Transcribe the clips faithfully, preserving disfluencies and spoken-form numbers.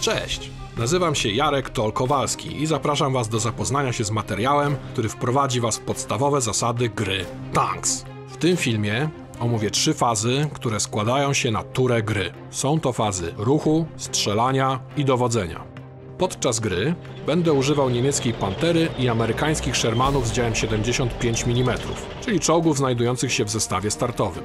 Cześć! Nazywam się Jarek Tol-Kowalski i zapraszam Was do zapoznania się z materiałem, który wprowadzi Was w podstawowe zasady gry Tanks. W tym filmie omówię trzy fazy, które składają się na turę gry. Są to fazy ruchu, strzelania i dowodzenia. Podczas gry będę używał niemieckiej Pantery i amerykańskich Shermanów z działem siedemdziesiąt pięć milimetrów, czyli czołgów znajdujących się w zestawie startowym.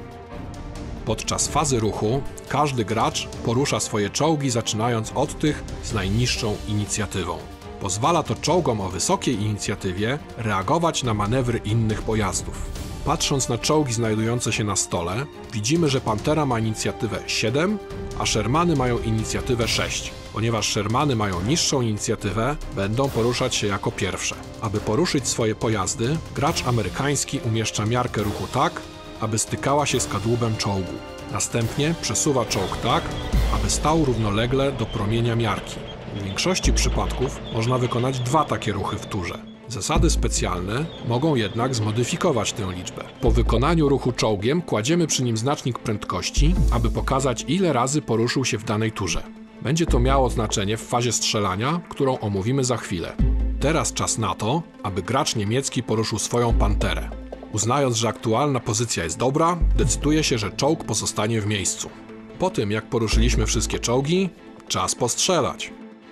Podczas fazy ruchu każdy gracz porusza swoje czołgi, zaczynając od tych z najniższą inicjatywą. Pozwala to czołgom o wysokiej inicjatywie reagować na manewry innych pojazdów. Patrząc na czołgi znajdujące się na stole, widzimy, że Pantera ma inicjatywę siedem, a Shermany mają inicjatywę sześć. Ponieważ Shermany mają niższą inicjatywę, będą poruszać się jako pierwsze. Aby poruszyć swoje pojazdy, gracz amerykański umieszcza miarkę ruchu tak, aby stykała się z kadłubem czołgu. Następnie przesuwa czołg tak, aby stał równolegle do promienia miarki. W większości przypadków można wykonać dwa takie ruchy w turze. Zasady specjalne mogą jednak zmodyfikować tę liczbę. Po wykonaniu ruchu czołgiem kładziemy przy nim znacznik prędkości, aby pokazać, ile razy poruszył się w danej turze. Będzie to miało znaczenie w fazie strzelania, którą omówimy za chwilę. Teraz czas na to, aby gracz niemiecki poruszył swoją Panterę. Uznając, że aktualna pozycja jest dobra, decyduje się, że czołg pozostanie w miejscu. Po tym, jak poruszyliśmy wszystkie czołgi, czas postrzelać.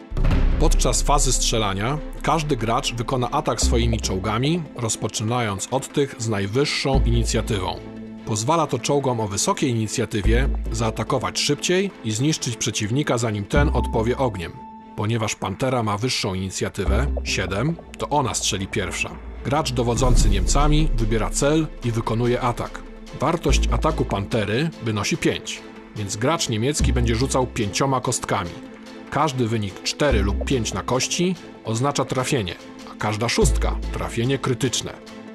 Podczas fazy strzelania każdy gracz wykona atak swoimi czołgami, rozpoczynając od tych z najwyższą inicjatywą. Pozwala to czołgom o wysokiej inicjatywie zaatakować szybciej i zniszczyć przeciwnika, zanim ten odpowie ogniem. Ponieważ Pantera ma wyższą inicjatywę, siedem, to ona strzeli pierwsza. Gracz dowodzący Niemcami wybiera cel i wykonuje atak. Wartość ataku Pantery wynosi pięć, więc gracz niemiecki będzie rzucał pięcioma kostkami. Każdy wynik cztery lub pięć na kości oznacza trafienie, a każda szóstka trafienie krytyczne.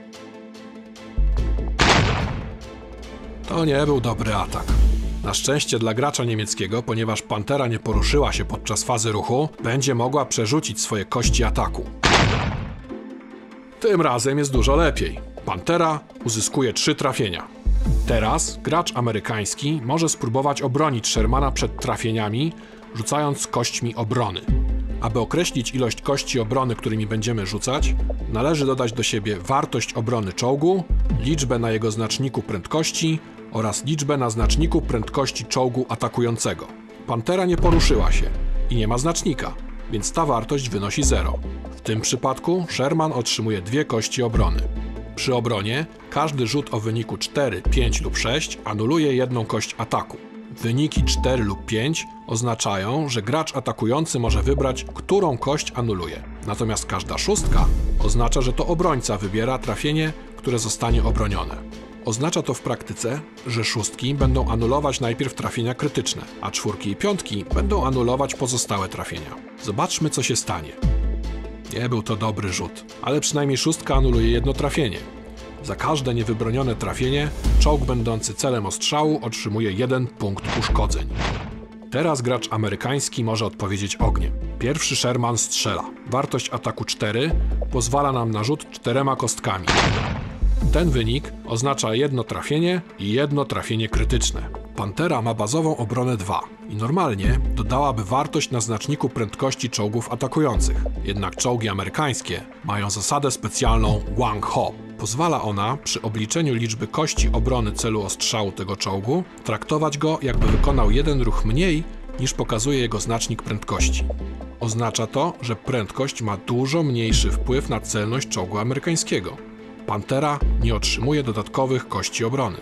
To nie był dobry atak. Na szczęście dla gracza niemieckiego, ponieważ Pantera nie poruszyła się podczas fazy ruchu, będzie mogła przerzucić swoje kości ataku. Tym razem jest dużo lepiej. Pantera uzyskuje trzy trafienia. Teraz gracz amerykański może spróbować obronić Shermana przed trafieniami, rzucając kośćmi obrony. Aby określić ilość kości obrony, którymi będziemy rzucać, należy dodać do siebie wartość obrony czołgu, liczbę na jego znaczniku prędkości oraz liczbę na znaczniku prędkości czołgu atakującego. Pantera nie poruszyła się i nie ma znacznika, więc ta wartość wynosi zero. W tym przypadku Sherman otrzymuje dwie kości obrony. Przy obronie każdy rzut o wyniku cztery, pięć lub sześć anuluje jedną kość ataku. Wyniki cztery lub pięć oznaczają, że gracz atakujący może wybrać, którą kość anuluje. Natomiast każda szóstka oznacza, że to obrońca wybiera trafienie, które zostanie obronione. Oznacza to w praktyce, że szóstki będą anulować najpierw trafienia krytyczne, a czwórki i piątki będą anulować pozostałe trafienia. Zobaczmy, co się stanie. Nie był to dobry rzut, ale przynajmniej szóstka anuluje jedno trafienie. Za każde niewybronione trafienie czołg będący celem ostrzału otrzymuje jeden punkt uszkodzeń. Teraz gracz amerykański może odpowiedzieć ogniem. Pierwszy Sherman strzela. Wartość ataku cztery pozwala nam na rzut czterema kostkami. Ten wynik oznacza jedno trafienie i jedno trafienie krytyczne. Pantera ma bazową obronę dwa i normalnie dodałaby wartość na znaczniku prędkości czołgów atakujących. Jednak czołgi amerykańskie mają zasadę specjalną Wang Ho. Pozwala ona przy obliczeniu liczby kości obrony celu ostrzału tego czołgu traktować go, jakby wykonał jeden ruch mniej niż pokazuje jego znacznik prędkości. Oznacza to, że prędkość ma dużo mniejszy wpływ na celność czołgu amerykańskiego. Pantera nie otrzymuje dodatkowych kości obrony.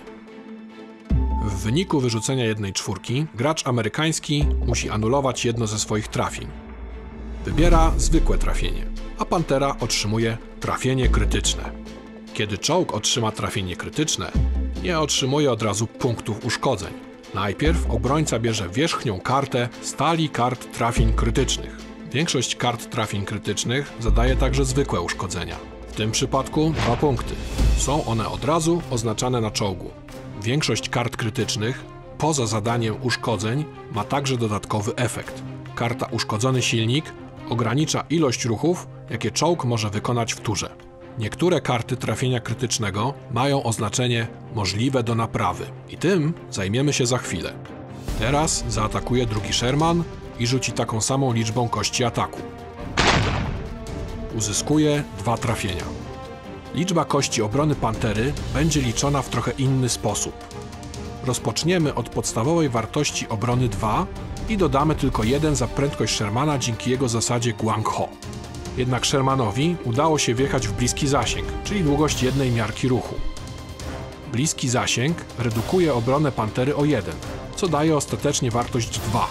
W wyniku wyrzucenia jednej czwórki gracz amerykański musi anulować jedno ze swoich trafień. Wybiera zwykłe trafienie, a Pantera otrzymuje trafienie krytyczne. Kiedy czołg otrzyma trafienie krytyczne, nie otrzymuje od razu punktów uszkodzeń. Najpierw obrońca bierze wierzchnią kartę stali kart trafień krytycznych. Większość kart trafień krytycznych zadaje także zwykłe uszkodzenia. W tym przypadku dwa punkty. Są one od razu oznaczane na czołgu. Większość kart krytycznych, poza zadaniem uszkodzeń, ma także dodatkowy efekt. Karta uszkodzony silnik ogranicza ilość ruchów, jakie czołg może wykonać w turze. Niektóre karty trafienia krytycznego mają oznaczenie możliwe do naprawy i tym zajmiemy się za chwilę. Teraz zaatakuje drugi Sherman i rzuci taką samą liczbą kości ataku. Uzyskuje dwa trafienia. Liczba kości obrony pantery będzie liczona w trochę inny sposób. Rozpoczniemy od podstawowej wartości obrony dwa i dodamy tylko jeden za prędkość Shermana dzięki jego zasadzie Guang Ho. Jednak Shermanowi udało się wjechać w bliski zasięg, czyli długość jednej miarki ruchu. Bliski zasięg redukuje obronę pantery o jeden, co daje ostatecznie wartość dwa.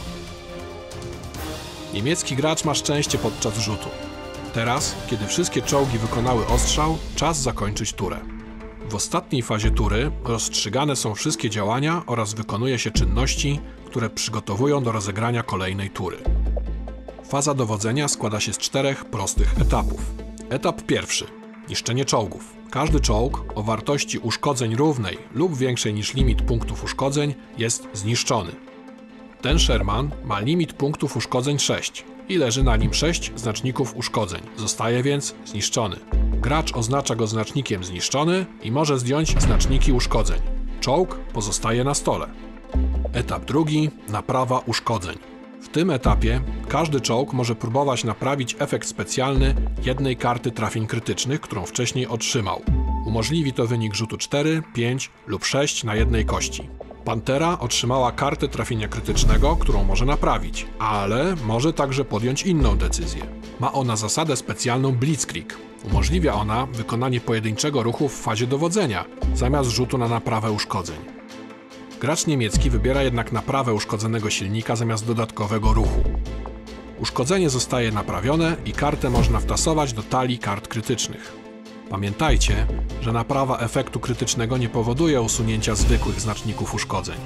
Niemiecki gracz ma szczęście podczas rzutu. Teraz, kiedy wszystkie czołgi wykonały ostrzał, czas zakończyć turę. W ostatniej fazie tury rozstrzygane są wszystkie działania oraz wykonuje się czynności, które przygotowują do rozegrania kolejnej tury. Faza dowodzenia składa się z czterech prostych etapów. Etap pierwszy. Niszczenie czołgów. Każdy czołg o wartości uszkodzeń równej lub większej niż limit punktów uszkodzeń jest zniszczony. Ten Sherman ma limit punktów uszkodzeń sześć i leży na nim sześć znaczników uszkodzeń. Zostaje więc zniszczony. Gracz oznacza go znacznikiem zniszczony i może zdjąć znaczniki uszkodzeń. Czołg pozostaje na stole. Etap drugi. Naprawa uszkodzeń. W tym etapie każdy czołg może próbować naprawić efekt specjalny jednej karty trafień krytycznych, którą wcześniej otrzymał. Umożliwi to wynik rzutu cztery, pięć lub sześć na jednej kości. Pantera otrzymała kartę trafienia krytycznego, którą może naprawić, ale może także podjąć inną decyzję. Ma ona zasadę specjalną Blitzkrieg. Umożliwia ona wykonanie pojedynczego ruchu w fazie dowodzenia, zamiast rzutu na naprawę uszkodzeń. Gracz niemiecki wybiera jednak naprawę uszkodzonego silnika zamiast dodatkowego ruchu. Uszkodzenie zostaje naprawione i kartę można wtasować do talii kart krytycznych. Pamiętajcie, że naprawa efektu krytycznego nie powoduje usunięcia zwykłych znaczników uszkodzeń.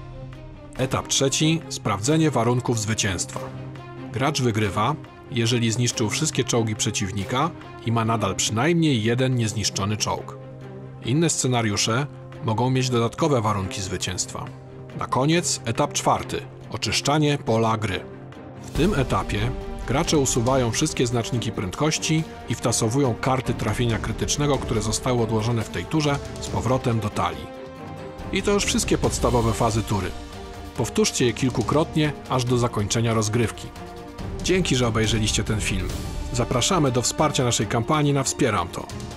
Etap trzeci. Sprawdzenie warunków zwycięstwa. Gracz wygrywa, jeżeli zniszczył wszystkie czołgi przeciwnika i ma nadal przynajmniej jeden niezniszczony czołg. Inne scenariusze mogą mieć dodatkowe warunki zwycięstwa. Na koniec etap czwarty. Oczyszczanie pola gry. W tym etapie gracze usuwają wszystkie znaczniki prędkości i wtasowują karty trafienia krytycznego, które zostały odłożone w tej turze, z powrotem do talii. I to już wszystkie podstawowe fazy tury. Powtórzcie je kilkukrotnie, aż do zakończenia rozgrywki. Dzięki, że obejrzeliście ten film. Zapraszamy do wsparcia naszej kampanii na Wspieram to.